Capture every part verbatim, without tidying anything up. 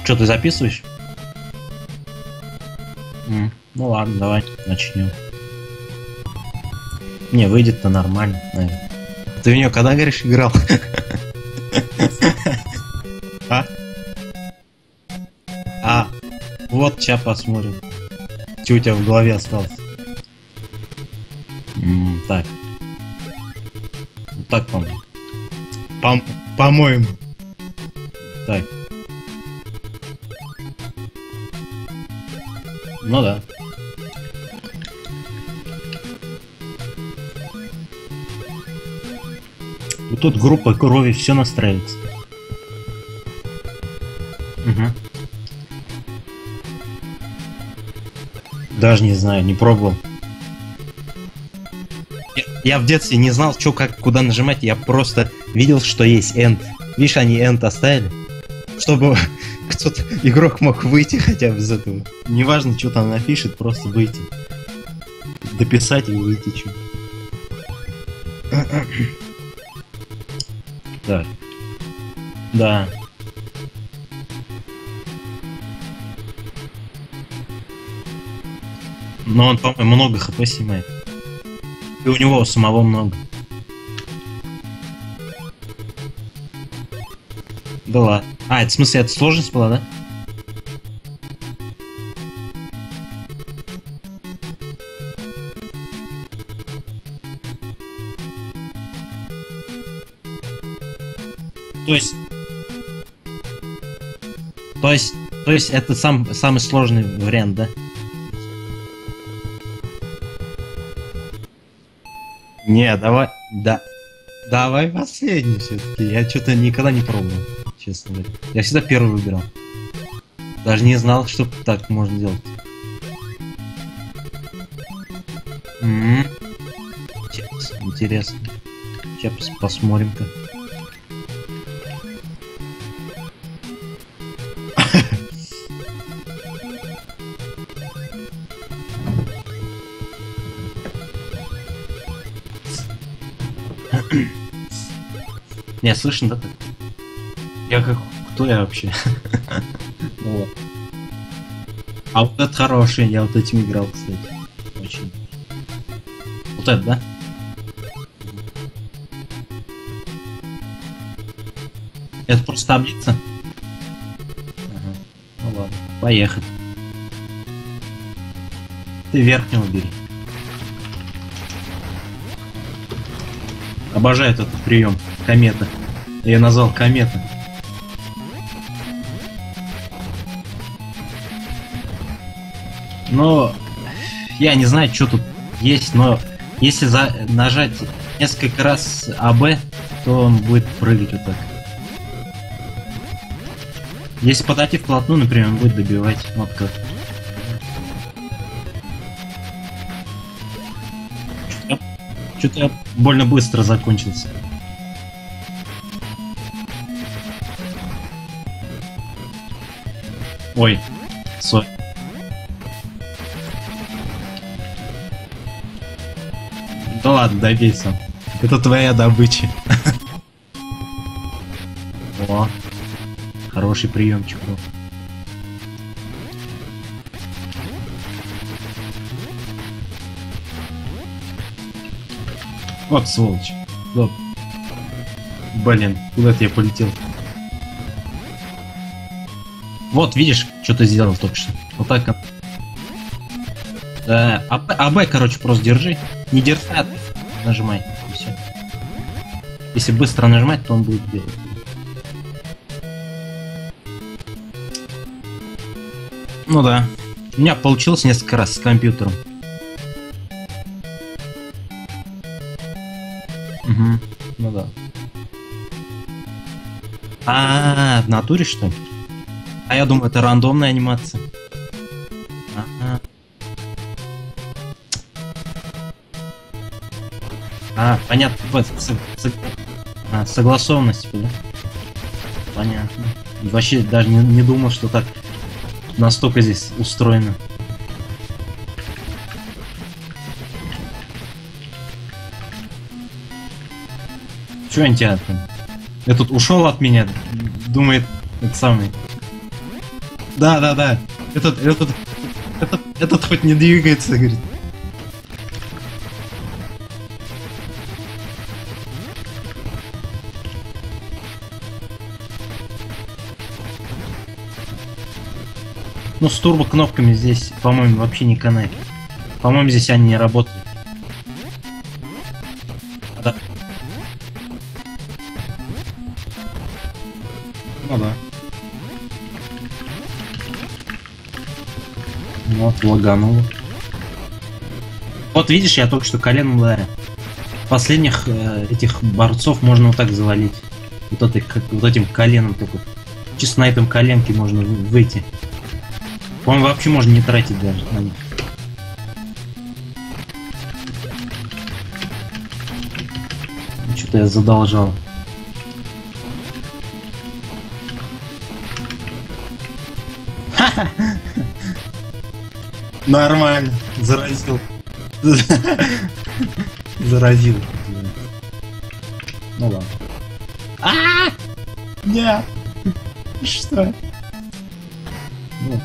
Что, ты записываешь? М, ну ладно, давай начнем. Не, выйдет-то нормально, наверное. Ты в нее когда, говоришь, играл? А? А, вот сейчас посмотрим. Что у тебя в голове осталось? М, так. Так, по-моему. По- По-моему. Так. Ну да. Вот тут группа крови, все настраивается. Угу. Даже не знаю, не пробовал. Я, я в детстве не знал, что, как, куда нажимать. Я просто видел, что есть End. Видишь, они End оставили, чтобы кто-то, игрок мог выйти хотя бы из этого. Неважно, что там напишет, просто выйти. Дописать и выйти, что. Так. Да. Но он, по-моему, много хп снимает. И у него самого много. Да ладно. А, это в смысле, это сложность была, да? То есть... То есть... То есть это сам, самый сложный вариант, да? Не, давай... Да... Давай последний все-таки. Я что-то никогда не пробовал, честно говоря. Я всегда первый выбирал. Даже не знал, что так можно делать. М-м-м. Интересно. Сейчас посмотрим-ка. Не, слышно, да? Я как... Кто я вообще? Вот. А вот это хороший, я вот этим играл, кстати. Очень. Вот это, да? Это просто таблица? Ага. Ну ладно, поехали. Ты верхнего бери. Обожаю этот прием. Комета. Я ее назвал комета. Но я не знаю, что тут есть, но если за нажать несколько раз А Б, то он будет прыгать вот так. Если подойти вплотную, например, он будет добивать. Вот как. Что-то я больно быстро закончился. Ой, сой. Да ладно, добейся. Это твоя добыча. О, хороший приемчик был. Вот сволочь. Стоп. Блин, куда-то я полетел. Вот, видишь, что ты сделал только что. Вот так. Да, а, а Б, короче, просто держи. Не держи, а нажимай. И все. Если быстро нажимать, то он будет делать. Ну да. У меня получилось несколько раз с компьютером. Угу. Ну да. А, -а, -а в натуре что ли? А я думаю, это рандомная анимация. Ага. А, понятно. А, согласованность, да? Понятно. Вообще даже не, не думал, что так настолько здесь устроено. Чё они тебя там? Этот ушел от меня, думает, это самый. Да, да, да. Этот, этот, этот, этот хоть не двигается, говорит. Ну, с турбо-кнопками здесь, по-моему, вообще не канает. По-моему, здесь они не работают. Да. Ну да. Вот, лагануло. Вот видишь, я только что коленом ударил. Последних э, этих борцов можно вот так завалить. Вот, этой, как, вот этим коленом только. Чисто на этом коленке можно выйти. По-моему, вообще можно не тратить даже на них. Что-то я задолжал. Нормально, заразил. Заразил. Ну ладно. А! Нет! Что? Ну.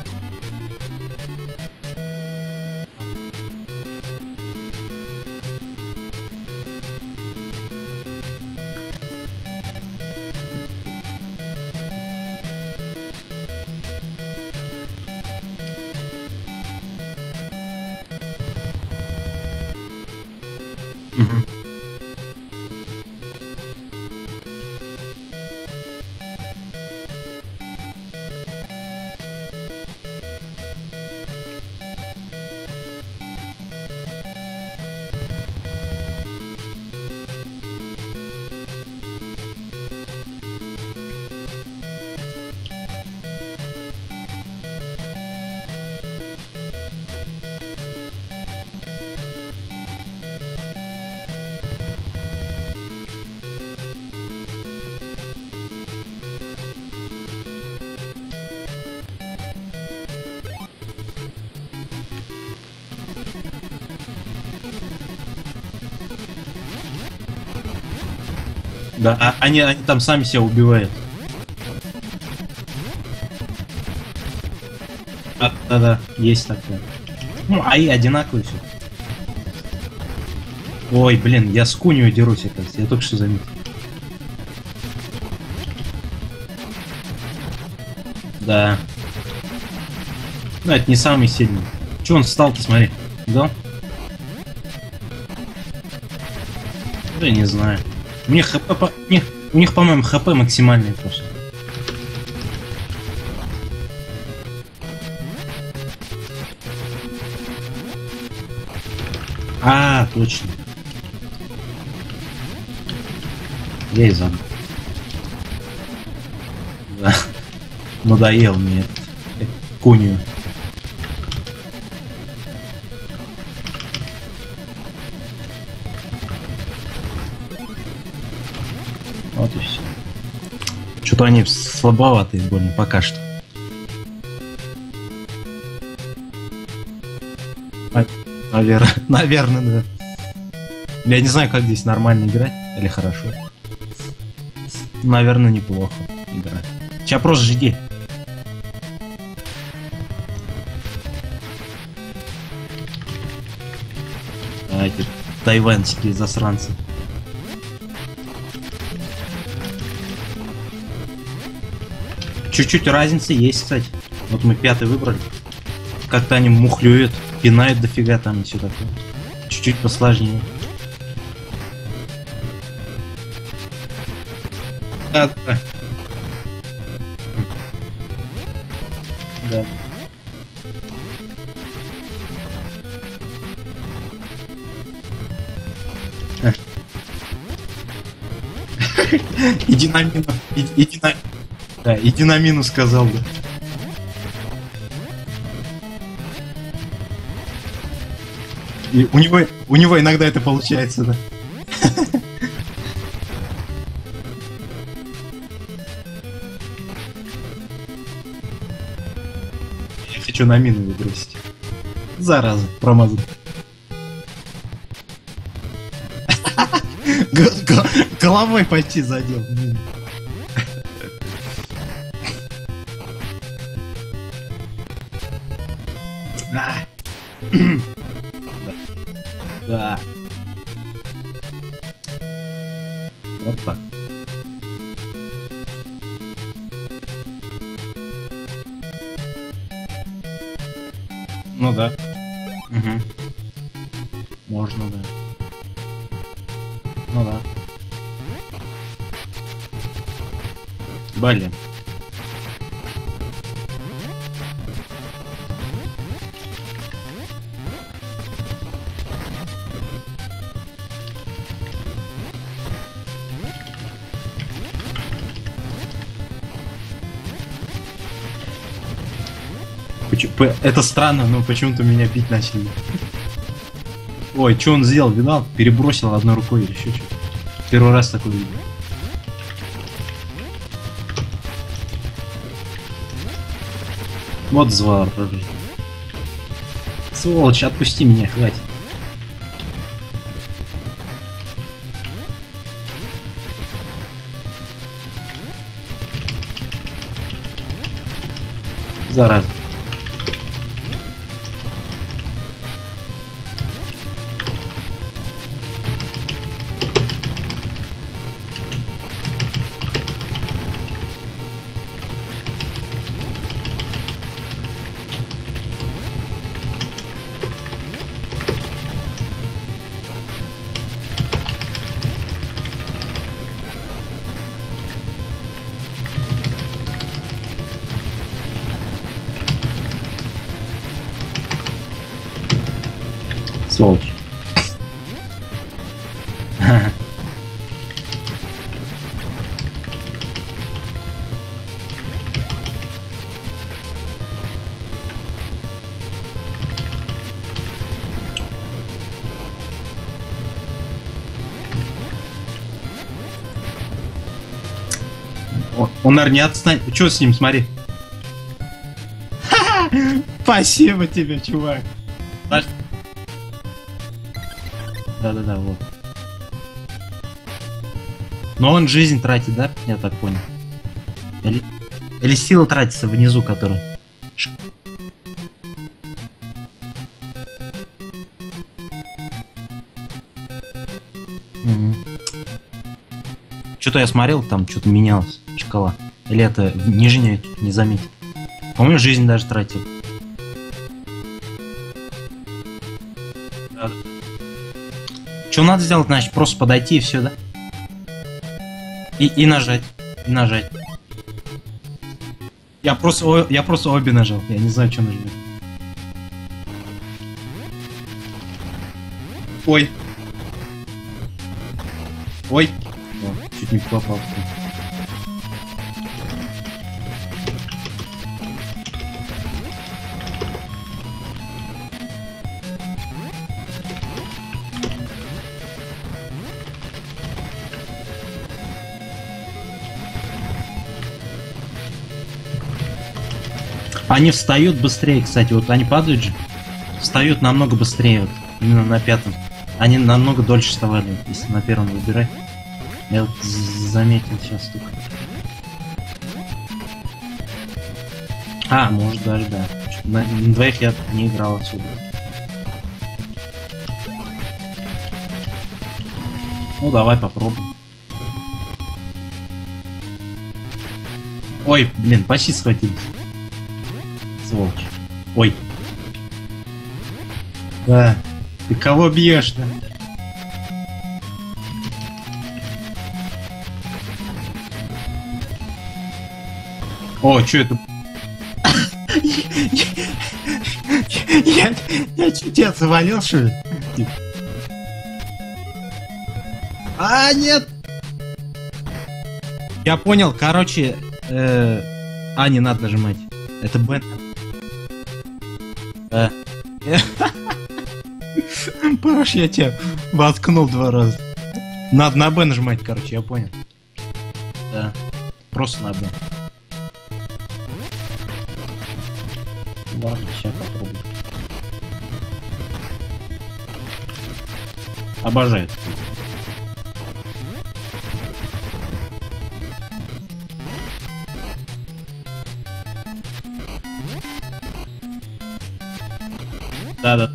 Угу. Да, а они, они там сами себя убивают. А, да-да, есть такое. Ну, а и одинаковые все. Ой, блин, я с Кунью дерусь, оказывается. Я только что заметил. Да. Ну, это не самый сильный. Че он встал-то, смотри. Да? Да, не знаю. У них хп, по... у них, у них, по-моему, хп максимальный просто. А, точно. Я и забыл. Да. Надоел мне этот Кунью. Вот и все. Что-то они слабоватые больно пока что. Наверное, наверное, да. Я не знаю, как здесь нормально играть или хорошо. Наверное, неплохо играть. Сейчас просто жди. А, эти тайваньские засранцы. Чуть-чуть разница есть, кстати. Вот мы пятый выбрали. Как-то они мухлюют, пинают дофига там и все такое. Чуть-чуть посложнее. Да, да. Да. Иди на мину, иди, иди на... Да, иди на мину, сказал, да. И у него, у него иногда это получается, да. Я хочу на мину выбросить. Зараза, промазал. Головой почти задел. А! Да. Вот так. Ну да. Угу. Можно, да. Ну да. Блин. Это странно, но почему-то меня бить начали. Ой, что он сделал? Видал? Перебросил одной рукой или еще что-то. Первый раз такой видел. Вот звар, правда. Сволочь, отпусти меня, хватит. Зараза. Сволочь. Он, наверное, не отстанет. Что с ним, смотри. Спасибо тебе, чувак. Да-да-да, вот. Но он жизнь тратит, да? Я так понял. Или, или сила тратится внизу, которая... Угу. Что-то я смотрел, там что-то менялось, шкала. Или это нижняя, не заметил. По-моему, жизнь даже тратил. Да. Что надо сделать, значит, просто подойти и все, да? И, и нажать. И нажать. Я просто, я просто обе нажал. Я не знаю, что нажать. Ой. Ой. О, чуть не попал. Они встают быстрее, кстати, вот они падают же, встают намного быстрее, вот, именно на пятом. Они намного дольше вставали, если на первом выбирать. Я вот заметил сейчас только. А, может даже, да. На, на двоих я не играл отсюда. Ну, давай попробуем. Ой, блин, почти схватились. Сволочь. Ой. Да. Ты кого бьешь-то? О, что это? Я, я чуть я завалил, что ли? А, нет! Я понял, короче, э, а, не надо нажимать. Это Б. Да. Паш, я тебя воткнул два раза. Надо на Б нажимать, короче, я понял. Да. Просто на Б. Ладно, сейчас попробую. Обожаю. Да-да.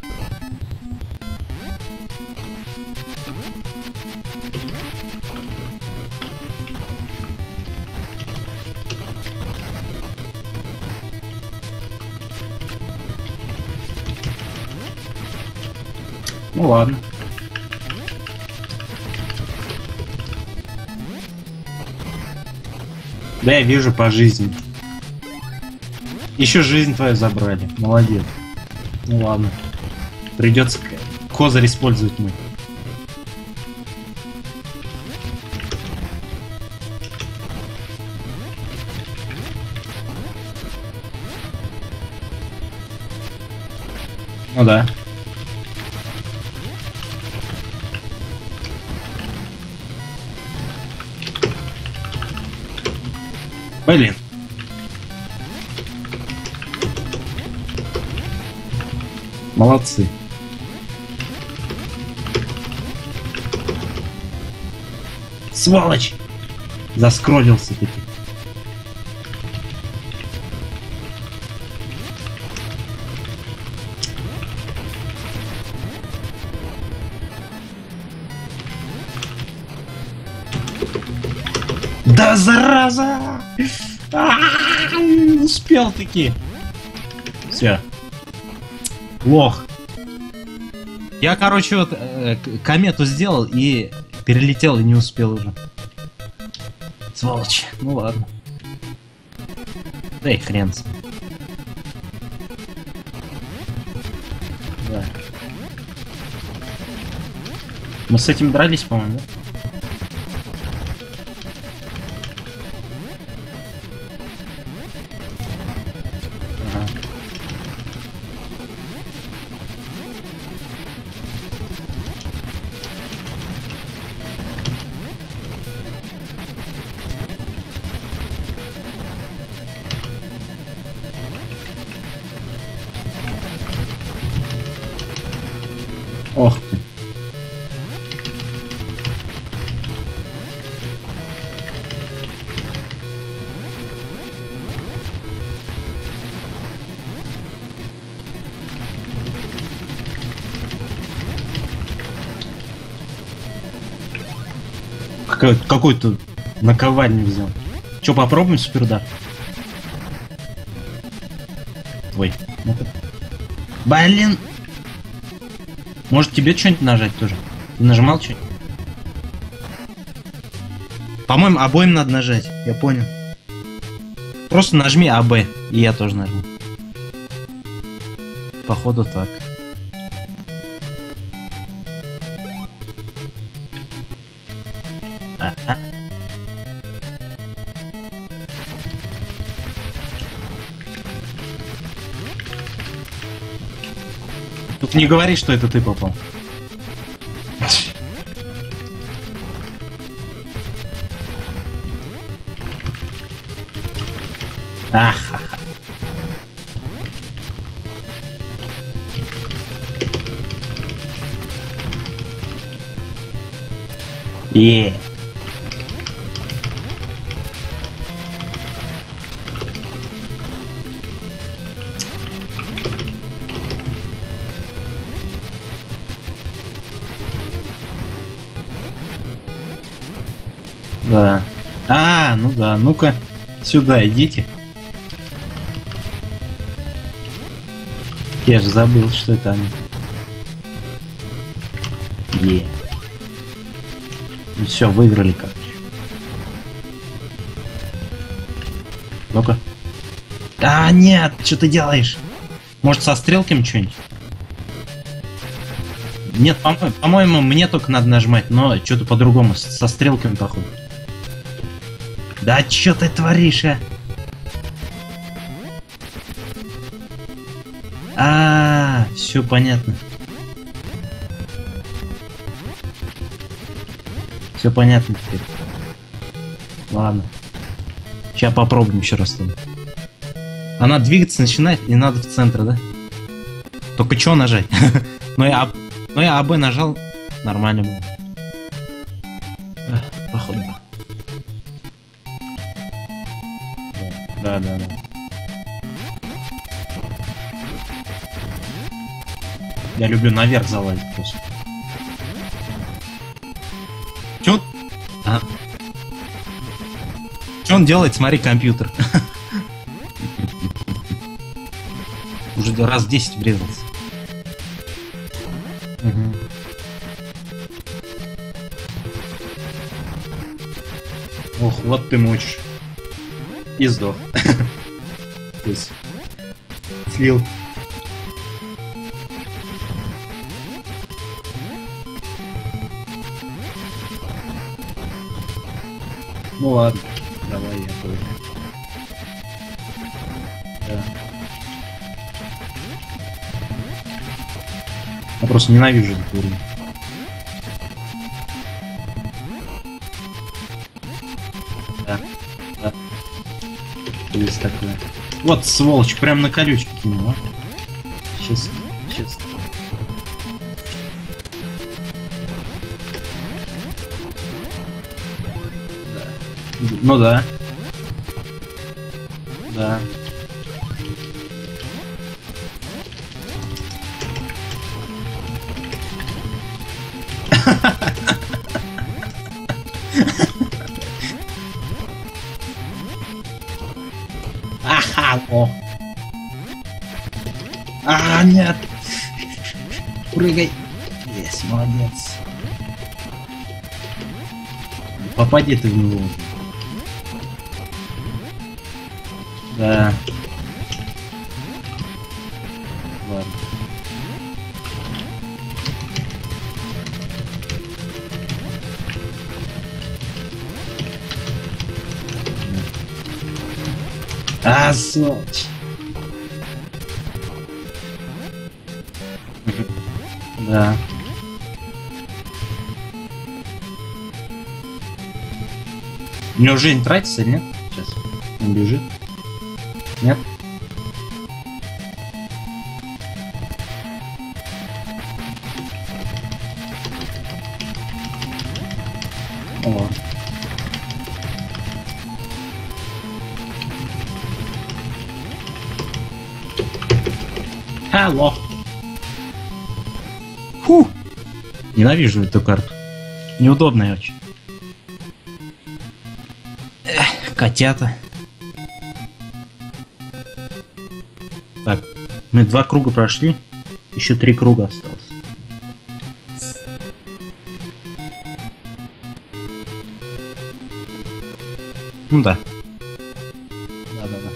Ну ладно. Да, я вижу по жизни. Еще жизнь твою забрали. Молодец. Ну ладно. Придется козырь использовать мы. Ну да. Блин. Молодцы. Сволочь! Заскроллился таки. Да зараза! А-а-а, успел таки. Все. Лох. Я, короче, вот э, комету сделал и перелетел и не успел уже. Сволочь. Ну ладно. Да и хрен с ним. Да. Мы с этим дрались, по-моему, да? Ох ты. Какой-то наковальню взял. Че, попробуем суперудар? Ой. Блин. Может тебе что-нибудь нажать тоже? Ты нажимал что-нибудь? По-моему, обоим надо нажать. Я понял. Просто нажми А Б, и я тоже нажму. Походу так. А-а. Тут не говори, что это ты попал. Ахаха. Е. Да. А, ну да, ну-ка, сюда идите. Я же забыл, что это они. Е. Ну все, выиграли, короче. Ну-ка. А, нет, что ты делаешь? Может, со стрелками что-нибудь? Нет, по-моему, по-моему, мне только надо нажимать, но что-то по-другому, со стрелками, походу. Да что ты творишь, а? А, все понятно. Все понятно теперь. Ладно. Сейчас попробуем еще раз там. Она двигаться начинает, и надо в центр, да? Только что нажать? Но я, но я А Б нажал, нормально было. Походу. Да, да, да. Я люблю наверх залазить просто. Чё он... А. Чё он делает? Смотри, компьютер. Уже раз десять врезался. Угу. Ох, вот ты мочишь. И сдох. То есть... Слил. Ну ладно, давай я тоже. Да. Я просто ненавижу этот уровень. Да, да. Есть такое. Вот сволочь, прям на колючки кинул, а? Сейчас, сейчас. Ну да. Да. Аха, о. А, нет. Прыгай. Есть, молодец. Попади ты в него. Да. Ладно. А, сволочь. Да. У него жизнь тратится или нет? Сейчас. Он бежит. Нет? О. Hello. Фу. Ненавижу эту карту. Неудобная очень. Эх, котята. Так, мы два круга прошли, еще три круга осталось. Ну да. Да-да-да.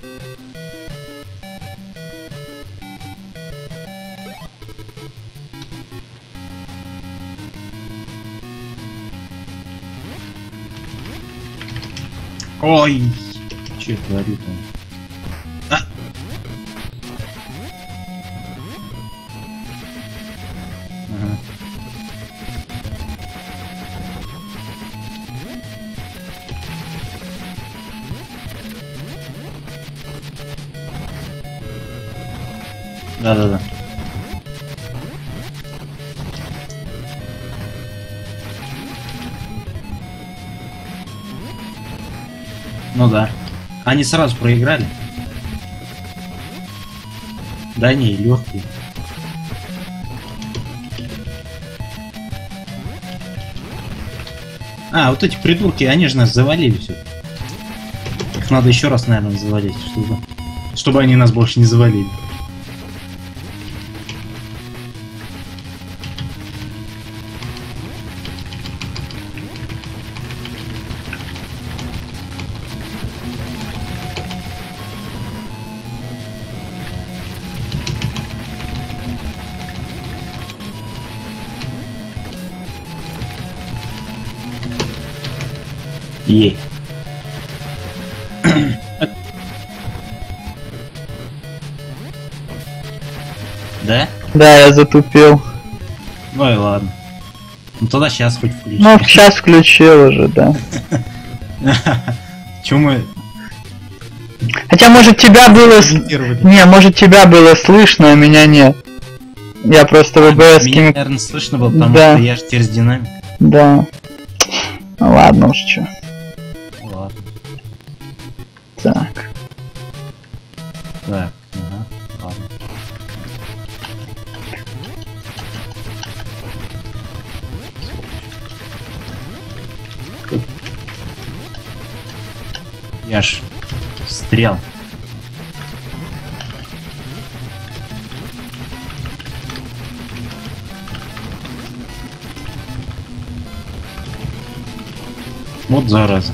Ой, че творит он? А! Ага. Да-да-да. Ну да. Они сразу проиграли. Да не, легкие. А, вот эти придурки, они же нас завалили все. Их надо еще раз, наверное, завалить, чтобы, чтобы они нас больше не завалили. Ей. Да? Да, я затупил. Ну и ладно. Ну тогда сейчас хоть включи. Ну, сейчас включил уже, да. Чё мы... Хотя, может, тебя было... с- Не, может, тебя было слышно, а меня нет. Я просто в ВБС Меня, наверное, слышно было, потому Да. что я же через динамик. Да. Ну ладно уж чё. Ладно. Так. Так, ага, ладно. Я ж встрял. Вот зараза.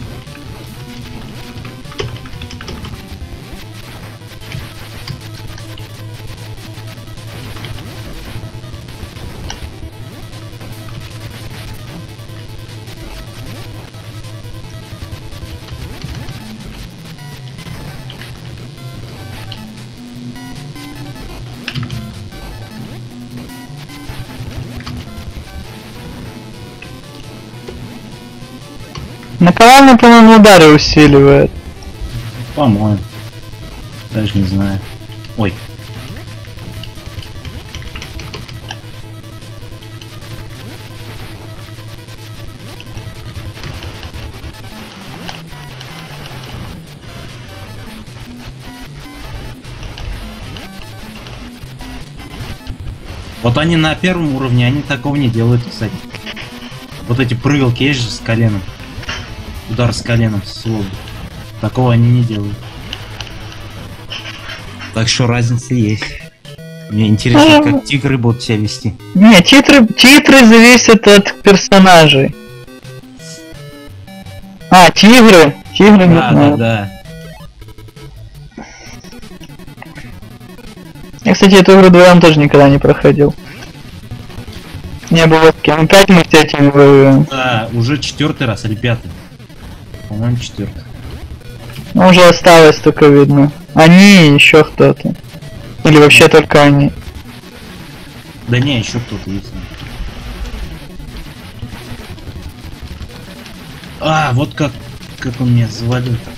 Наковальня, по-моему, удары усиливает. По-моему. Даже не знаю. Ой. Вот они на первом уровне, они такого не делают, кстати. Вот эти прыгалки есть же с коленом. Удар с коленом, с лобом. Такого они не делают. Так что разница есть. Мне интересно, как тигры будут себя вести. Не, титры, титры зависят от персонажей. А, тигры. Тигры не Да, да, знаю. да. Я, кстати, эту игру вдвоем тоже никогда не проходил. Не было с кем. Опять мы с этими воюем. Да, уже четвертый раз, или пятый. По-моему, четвертый. Ну, уже осталось только видно. Они и еще кто-то. Или вообще только они. Да не, еще кто-то есть. А, вот как, как он меня завалил-то.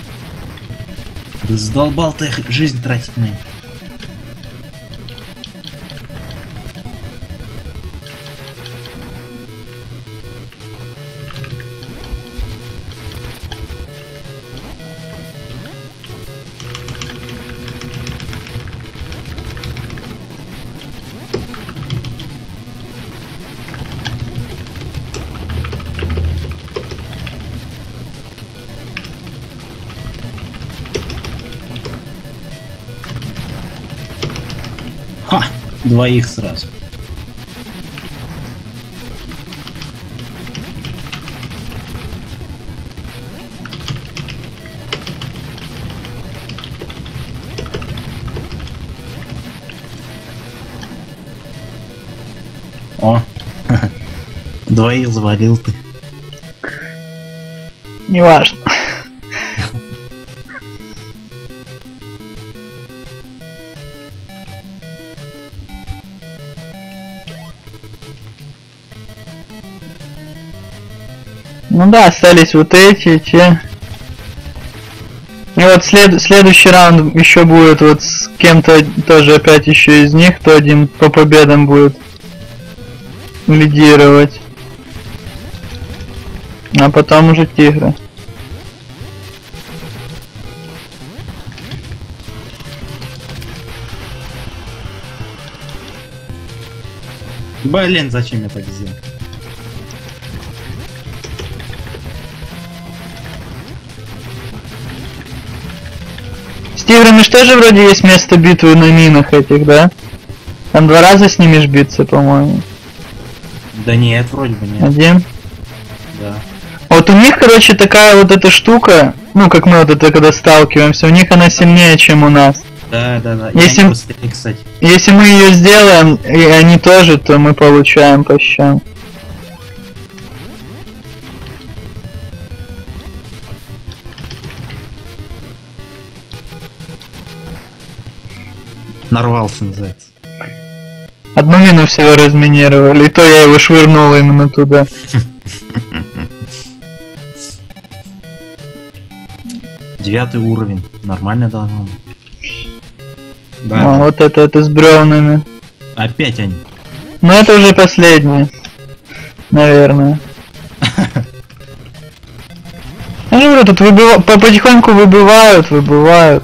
Да задолбал ты их жизнь тратить на это. Ха! Двоих сразу. О! Двоих завалил ты. Неважно. Ну да, остались вот эти, те. И вот след следующий раунд еще будет вот с кем-то тоже опять еще из них, кто один по победам будет лидировать. А потом уже тигры. Блин, зачем я так сделал? С тиграми что же вроде есть место битвы на минах этих, да? Там два раза с ними ж биться, по-моему. Да нет, вроде бы нет. Один? Да. Вот у них, короче, такая вот эта штука, ну как мы вот это когда сталкиваемся, у них она сильнее, чем у нас. Да, да, да. Если, быстрее, кстати. если мы ее сделаем, и они тоже, то мы получаем по щам. Нарвался, называется. Одну мину всего разминировали, и то я его швырнул именно туда. Девятый уровень. Нормально должно быть. Да. А, вот это, это с бревнами. Опять они. Ну это уже последнее. Наверное. Я же говорю, тут выбыва... потихоньку выбывают, выбывают.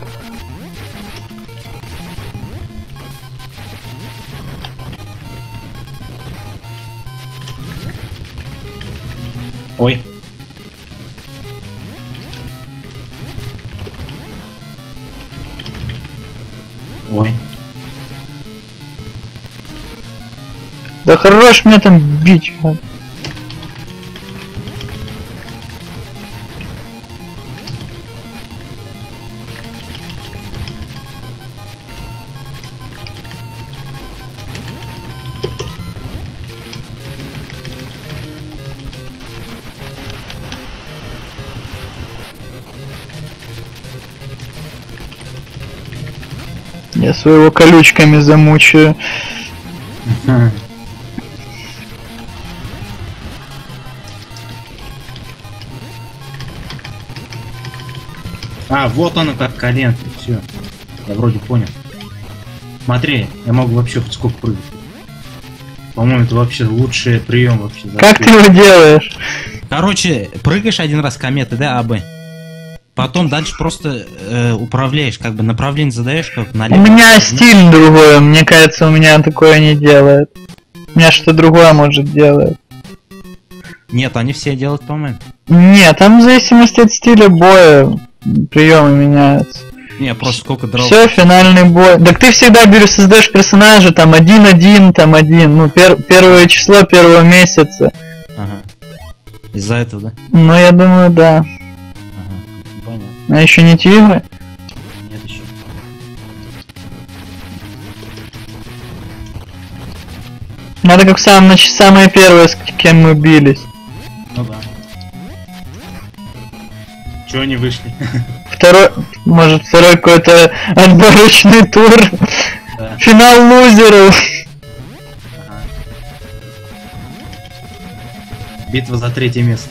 Ой. Ой. Да хорош меня там бить. Я своего колючками замучаю. А, вот оно как коленки, все. Я вроде понял. Смотри, я могу вообще хоть сколько прыгать. По-моему, это вообще лучший прием вообще. Как ты его делаешь? Короче, прыгаешь один раз кометы, да, АБ. Потом дальше просто э, управляешь, как бы направление задаешь, как налево. У меня стиль другой, мне кажется, у меня такое не делает. У меня что-то другое, может, делает. Нет, они все делают, по-моему. Нет, там в зависимости от стиля боя приемы меняются. Не, просто сколько дров. Все, финальный бой. Так ты всегда берешь, создаешь персонажа, там один-один, там один, ну пер первое число первого месяца. Ага. Из-за этого, да? Ну я думаю, да. Понятно. А еще не тигры? Нет еще. Надо как в самом нач... самое первое, с кем мы бились. Ну да. Чего они вышли? Второй, может второй какой-то отборочный тур. Да. Финал лузеров. Ага. Битва за третье место.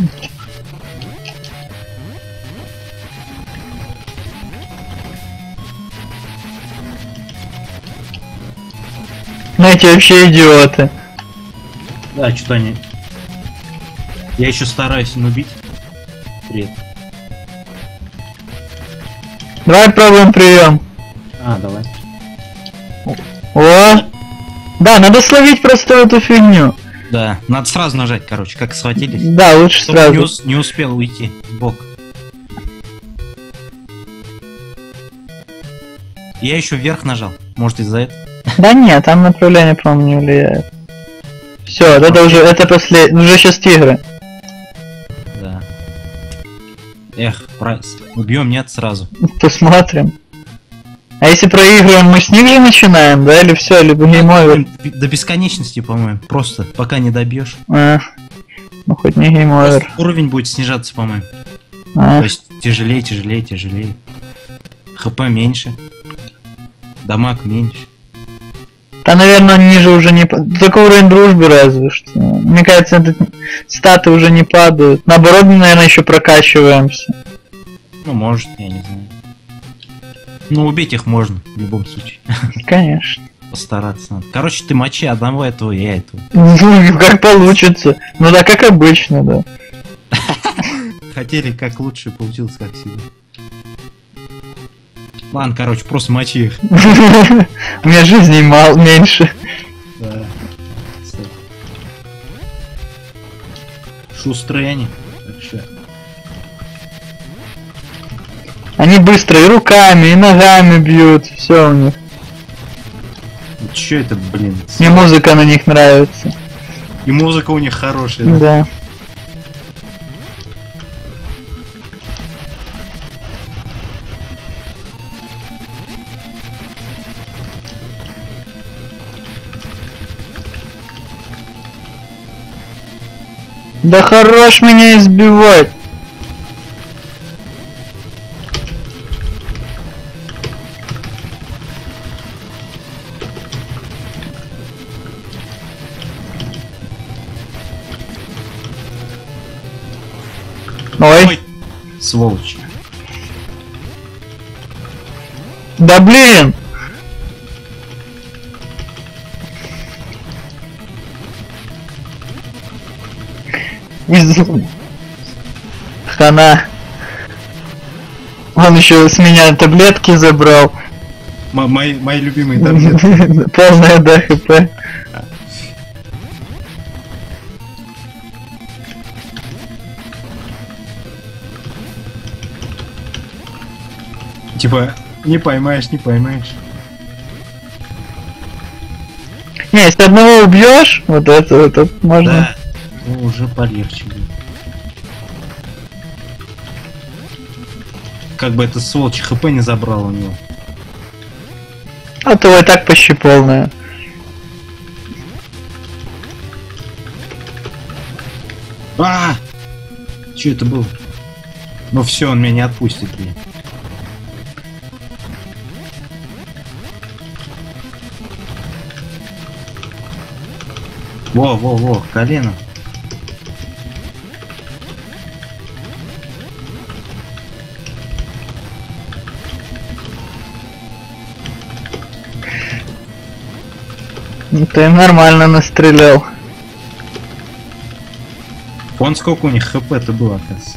Ну эти вообще идиоты. Да, что-то они... Я еще стараюсь не убить. Привет. Давай пробуем прием. А, давай. О! Да, надо словить просто эту фигню. Да, надо сразу нажать, короче, как схватились. Да, лучше Чтобы сразу. не, ус- не успел уйти в бок. Я еще вверх нажал. Может из-за этого? Да нет, там направление, по-моему, не влияет. Все, это уже, это после, уже сейчас тигры. Да. Эх, про... убьем, нет, сразу. Посмотрим. А если проигрываем, мы с них же начинаем, да, или все, либо гейм-овер? До бесконечности, по-моему. Просто пока не добьешь. А, ну хоть не гейм-овер. Уровень будет снижаться, по-моему. А. То есть тяжелее, тяжелее, тяжелее. ХП меньше. Дамаг меньше. Да, наверное, ниже уже не... Только уровень дружбы разве что. Мне кажется, это... статы уже не падают. Наоборот, мы, наверное, еще прокачиваемся. Ну, может, я не знаю. Ну, убить их можно, в любом случае. Конечно. Постараться надо. Короче, ты мочи одного этого, и я этого. Ну, как получится. Ну да, как обычно, да. Хотели как лучше, получилось как всегда. Ладно, короче, просто мочи их. У меня жизней мало, меньше. Да. Шустрые они. Так что... Они быстро и руками, и ногами бьют, все у них. Че это, блин? Мне музыка на них нравится. И музыка у них хорошая, да? Да. Да хорош меня избивать. Ой. Ой, сволочь. Да блин. Из... Хана. Он еще с меня таблетки забрал. М- мои, мои любимые таблетки. Полная да хп. Типа, не поймаешь, не поймаешь. Не, если одного убьешь, вот это, это можно. Да. Ну, уже полегче будет. Как бы это сволочь хп не забрал у него. А то и так почти полная. А! Че это было? Ну все, он меня не отпустит, блин. Во, во, во, колено. Ну ты нормально настрелял. Вон сколько у них хп-то было, оказывается.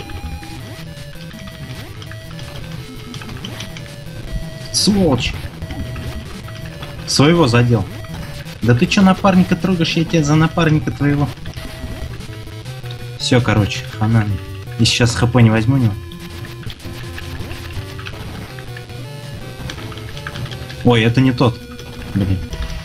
Сволочь. Своего задел. Да ты чё напарника трогаешь, я тебя за напарника твоего. Все, короче, хана. И сейчас хп не возьму него. Ой, это не тот. Блин.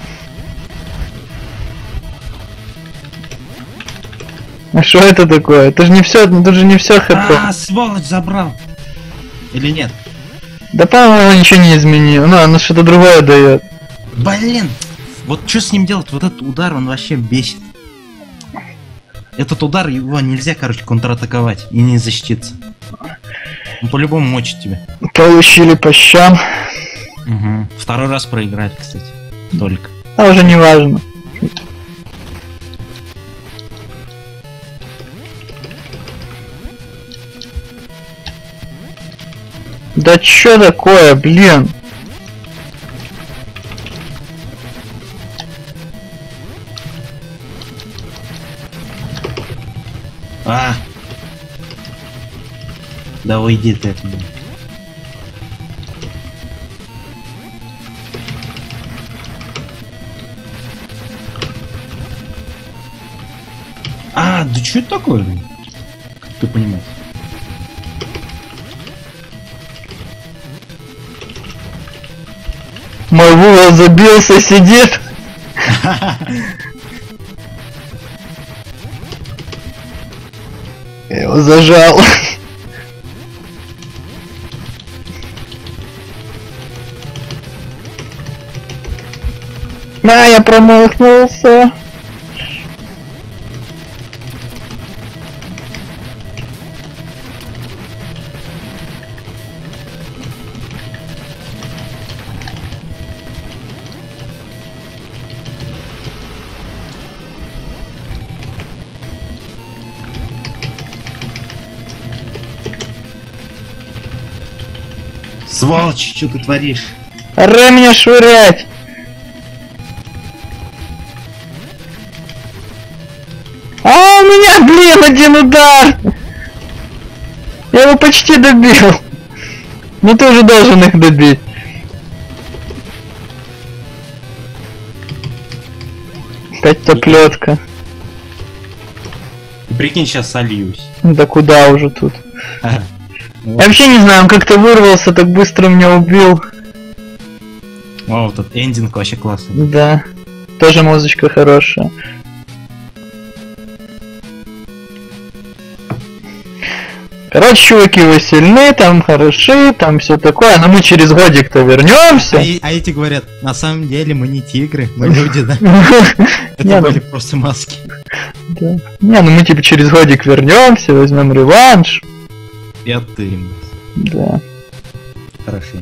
А что это такое? Это же не все, это же не все хп. А, сволочь забрал. Или нет? Да по-моему ничего не изменил. Ну, оно что-то другое дает. Блин. Вот что с ним делать? Вот этот удар, он вообще бесит. Этот удар, его нельзя, короче, контратаковать и не защититься. Он по-любому мочит тебя. Получили по щам. Угу. Второй раз проиграли, кстати. Только. А уже не важно. Да чё такое, блин? А! Да уйди ты от меня. А, да что это такое? Как ты понимаешь? Мой вула забился, сидит. Я его зажал. А, я промахнулся. Сволочь, что ты творишь? Ре меня швырять! А у меня, блин, один удар! Я его почти добил. Ну ты уже должен их добить. Опять топлетка. Прикинь, сейчас сольюсь. Да куда уже тут? Ага. Вот. Я вообще не знаю, он как-то вырвался, так быстро меня убил. Вау, тут эндинг вообще классный. Да. Тоже музычка хорошая. Короче, чуваки, вы сильны, там хороши, там все такое, но мы через годик-то вернемся. А, а эти говорят, на самом деле мы не тигры, мы люди, да? Это были просто маски. Да. Не, ну мы типа через годик вернемся, возьмем реванш. И оттырим. Да. Хорошо.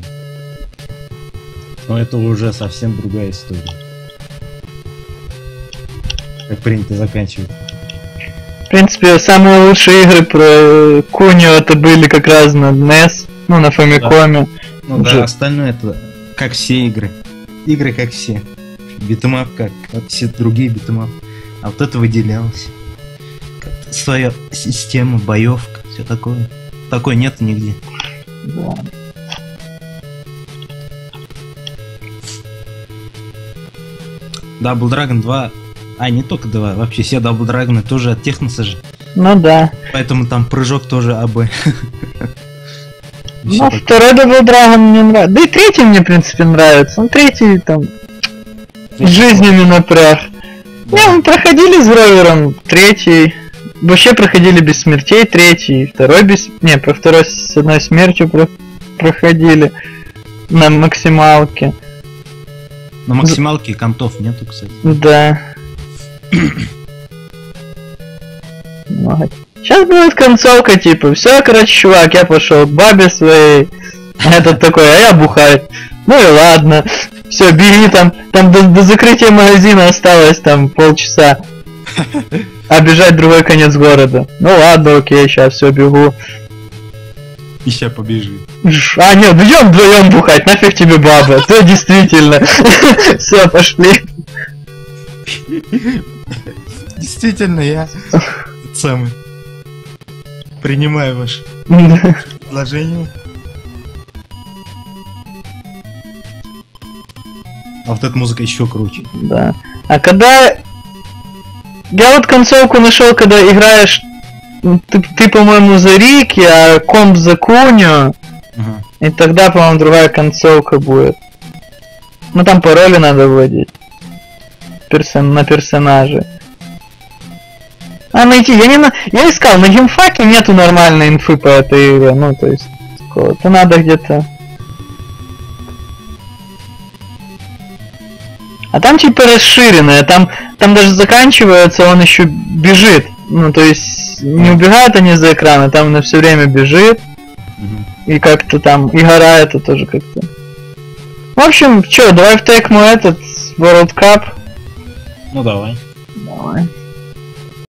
Но это уже совсем другая история. Как принято заканчивать. В принципе, самые лучшие игры про Кунио это были как раз на эн и эс, ну на Famicom. Ну уже. Да, остальное это как все игры. Игры как все. Битэмап как, как все другие битэмап. А вот это выделялось. Своя система, боевка, все такое. Такой нет нигде. Да. Double Dragon два. А, не только два, вообще все Double Dragon тоже от Техноса же. Ну да. Поэтому там прыжок тоже АБ. Ну, второй Double Dragon мне нравится. Да и третий мне, в принципе, нравится. Ну, третий там... Жизненный напряг. Не, мы проходили с Ровером третий. Вообще проходили без смертей третий, второй без... Не, про второй с одной смертью про... проходили. На максималке. На максималке контов нету, кстати. Да. Сейчас будет концовка, типа, все, короче, чувак, я пошел к бабе своей. Этот такой, а я бухаю. Ну и ладно. Все, бери там, там до, до закрытия магазина осталось там полчаса. А бежать в другой конец города. Ну ладно, окей, сейчас все бегу. И сейчас побежи. А, нет, идем вдвоем бухать, нафиг тебе баба. То действительно. Все, пошли. Действительно, я самый. Принимаю ваше предложение. А вот эта музыка еще круче. Да. А когда... Я вот концовку нашел, когда играешь... Ты, ты по-моему, за Рики, а комп за Куню. Ага. И тогда, по-моему, другая концовка будет. Ну там пароли надо вводить. Персон... На персонажа. А найти, я не на... Я искал, на геймфаке нету нормальной инфы по этой игре. Ну, то есть... Это надо где-то... А там типа расширенное, там, там даже заканчивается, он еще бежит. Ну, то есть, не убегают они за экрана, там она все время бежит. Mm-hmm. И как-то там, и гора это тоже как-то. В общем, чё, давай в текму этот, World Cup. Ну давай. Давай.